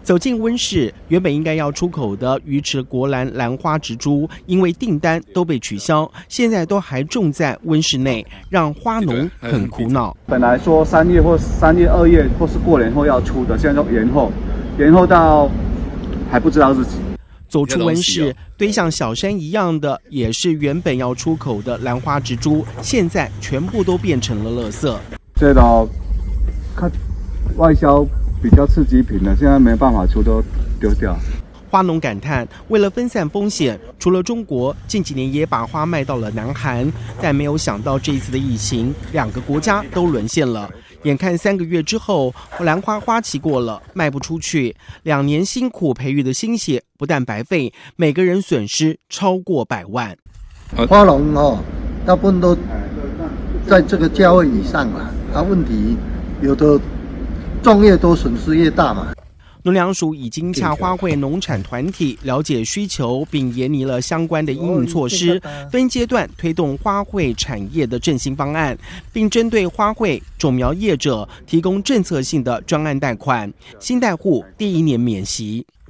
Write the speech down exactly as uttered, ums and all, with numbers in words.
走进温室，原本应该要出口的鱼池国兰兰花植株，因为订单都被取消，现在都还种在温室内，让花农很苦恼。 本来说三月或三月、二月或是过年后要出的，现在都延后，延后到还不知道日期。 走出温室，堆像小山一样的，也是原本要出口的兰花植株，现在全部都变成了垃圾。 这道看外销。比较次级品的，现在没办法出，都丢掉。 花农感叹，为了分散风险，除了中国，近几年也把花卖到了南韩，但没有想到这一次的疫情，两个国家都沦陷了。眼看三个月之后，兰花花期过了，卖不出去，两年辛苦培育的心血不但白费，每个人损失超过百万。 花农哦，大部分都在这个价位以上了，啊，问题有的。种越多损失越大嘛。 农粮署已经洽花卉农产团体了解需求，并研拟了相关的因应措施，分阶段推动花卉产业的振兴方案，并针对花卉种苗业者提供政策性的专案贷款，新贷户第一年免息。